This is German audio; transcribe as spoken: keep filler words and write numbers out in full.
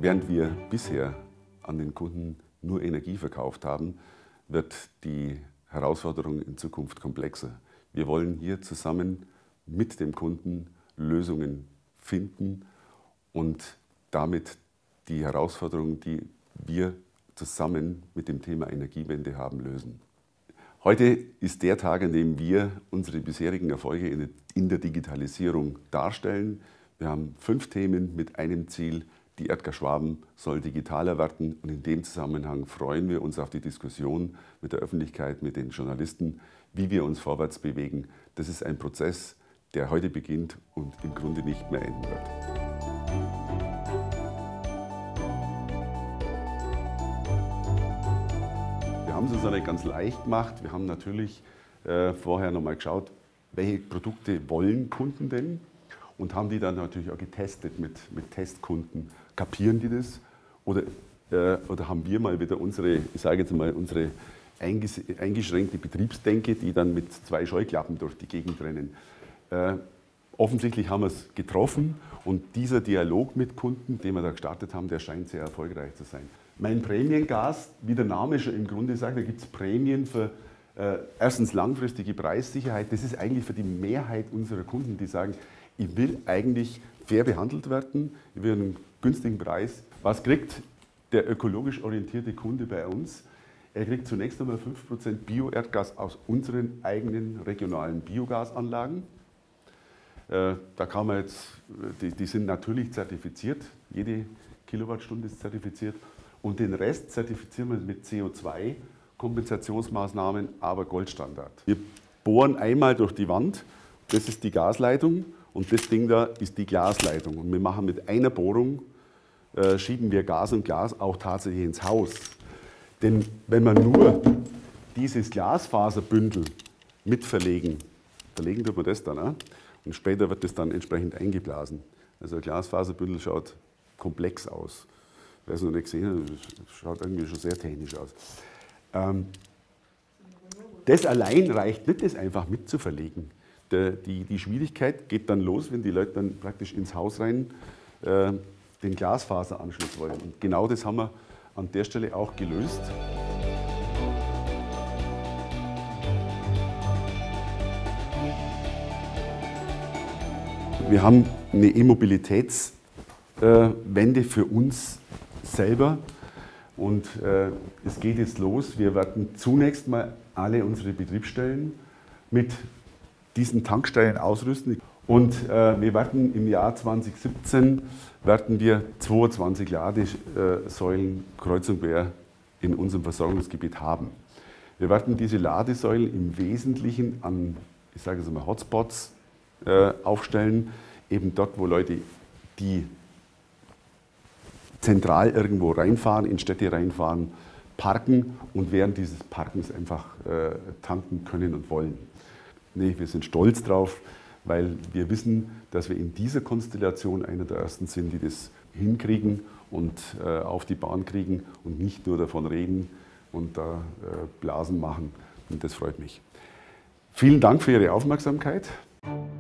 Während wir bisher an den Kunden nur Energie verkauft haben, wird die Herausforderung in Zukunft komplexer. Wir wollen hier zusammen mit dem Kunden Lösungen finden und damit die Herausforderungen, die wir zusammen mit dem Thema Energiewende haben, lösen. Heute ist der Tag, an dem wir unsere bisherigen Erfolge in der Digitalisierung darstellen. Wir haben fünf Themen mit einem Ziel: Die Erdgas Schwaben soll digitaler werden, und in dem Zusammenhang freuen wir uns auf die Diskussion mit der Öffentlichkeit, mit den Journalisten, wie wir uns vorwärts bewegen. Das ist ein Prozess, der heute beginnt und im Grunde nicht mehr enden wird. Wir haben es uns nicht ganz leicht gemacht. Wir haben natürlich äh, vorher noch mal geschaut, welche Produkte wollen Kunden denn, und haben die dann natürlich auch getestet mit, mit Testkunden. Kapieren die das? Oder, äh, oder haben wir mal wieder unsere, ich sage jetzt mal, unsere eingeschränkte Betriebsdenke, die dann mit zwei Scheuklappen durch die Gegend rennen? Äh, offensichtlich haben wir es getroffen, und dieser Dialog mit Kunden, den wir da gestartet haben, der scheint sehr erfolgreich zu sein. Mein Prämiengas, wie der Name schon im Grunde sagt, da gibt es Prämien für äh, erstens langfristige Preissicherheit. Das ist eigentlich für die Mehrheit unserer Kunden, die sagen, ich will eigentlich fair behandelt werden, ich will einen günstigen Preis. Was kriegt der ökologisch orientierte Kunde bei uns? Er kriegt zunächst einmal fünf Prozent Bio-Erdgas aus unseren eigenen regionalen Biogasanlagen. Äh, da kann man jetzt, die, die sind natürlich zertifiziert, jede Kilowattstunde ist zertifiziert, und den Rest zertifizieren wir mit C O zwei Kompensationsmaßnahmen, aber Goldstandard. Wir bohren einmal durch die Wand, das ist die Gasleitung, und das Ding da ist die Glasleitung. Und wir machen mit einer Bohrung, äh, schieben wir Gas und Glas auch tatsächlich ins Haus. Denn wenn wir nur dieses Glasfaserbündel mit verlegen, verlegen tut man das dann, äh? und später wird das dann entsprechend eingeblasen. Also ein Glasfaserbündel schaut komplex aus. Wer es noch nicht gesehen hat, das schaut irgendwie schon sehr technisch aus. Ähm, das allein reicht nicht, das einfach mitzuverlegen. Die, die Schwierigkeit geht dann los, wenn die Leute dann praktisch ins Haus rein äh, den Glasfaseranschluss wollen. Und genau das haben wir an der Stelle auch gelöst. Wir haben eine E-Mobilitätswende für uns selber, und äh, es geht jetzt los. Wir werden zunächst mal alle unsere Betriebsstellen mit diesen Tankstellen ausrüsten, und äh, wir werden im Jahr zweitausendsiebzehn werden wir zweiundzwanzig Ladesäulen kreuz und quer in unserem Versorgungsgebiet haben. Wir werden diese Ladesäulen im Wesentlichen an, ich sage es mal, Hotspots äh, aufstellen, eben dort, wo Leute, die zentral irgendwo reinfahren, in Städte reinfahren, parken und während dieses Parkens einfach äh, tanken können und wollen. Nee, wir sind stolz drauf, weil wir wissen, dass wir in dieser Konstellation einer der Ersten sind, die das hinkriegen und äh, auf die Bahn kriegen und nicht nur davon reden und da äh, Blasen machen. Und das freut mich. Vielen Dank für Ihre Aufmerksamkeit.